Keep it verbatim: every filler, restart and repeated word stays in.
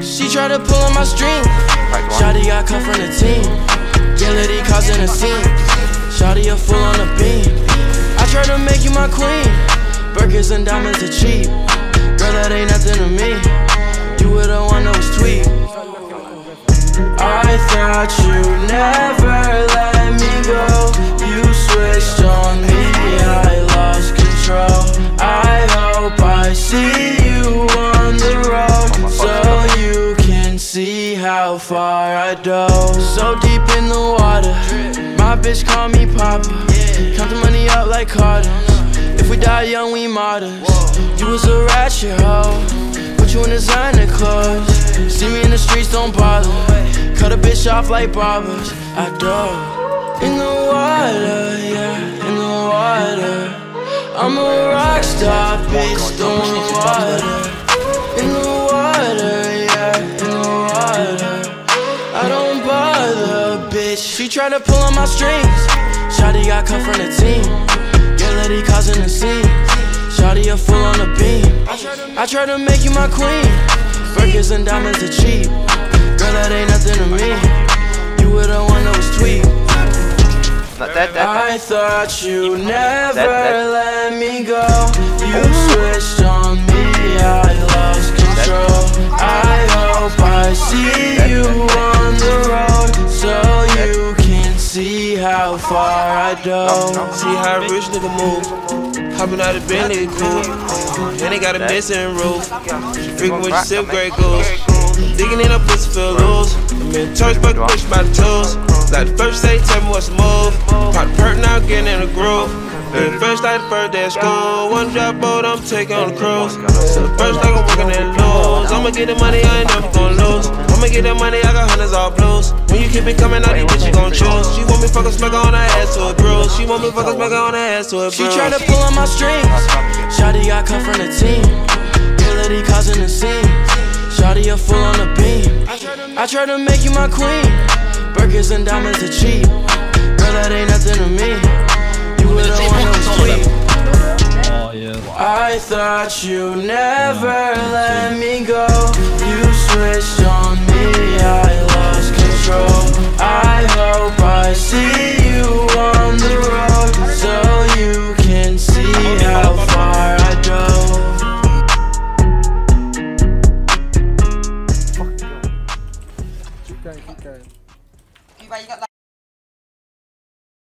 She tried to pull on my string. Shawty got cut from the team. Yeah, lady causing a scene. Shawty a fool on the beam. I tried to make you my queen. Burgers and diamonds are cheap. Girl, that ain't nothing to me. You were the one that was tweet. I thought you never let me go. You switched on me, I lost control. I hope I see you on the road, so you can see how far I dove. So deep in the water, my bitch call me Papa. Count the money up like Carter. If we die young, we martyrs. You was a ratchet hoe, put you in designer clothes. See me in the streets, don't bother. Cut a bitch off like barbers. I dove in the water, yeah, in the water. I'm a rock star, bitch, throwing water. In the water, yeah, in the water. I don't bother, bitch. She tried to pull on my strings. Shawty got cut from the team. Yeah, lady causing a scene. Shawty a fool on the beam. I tried to make you my queen. Burgers and diamonds are cheap. Girl, that ain't nothing to me. You were the one that was tweet. That, that, I thought you never that, that. let me go. You switched on me, I lost control. I hope I see you on the road, so you can see how far I dove. See how a rich nigga move. Hopping out of bed, nigga cool. And they got a missing roof. Freaking with your silk gray goose. Digging in a pussy feel loose. I'm in church, but push my toes. Like the first day, tell me what's the move. Pop the perk now, getting in the groove. The first like the first day at school. One drop boat, I'm taking on the cruise. So the first like I'm working in lose. I'ma get the money, I ain't never gonna lose. I'ma get that money, I got hundreds all blues. When you keep it coming out, these bitches gon' choose. She want me fuck a smack on her ass to a bruise. She want me fuck a smack on her ass to a bruise. She tried to pull on my strings. Shawty got cut from the team. Yeah, lady causing a scene. Shawty a fool on the beam. I tried to make you my queen. Burgers and diamonds are cheap. Girl, that ain't nothing to me. You were the one that was sweet. I thought you never let me go. You switched on me, I lost control. I hope I see you on the road, so you can see how far I dove. Keep going, keep going.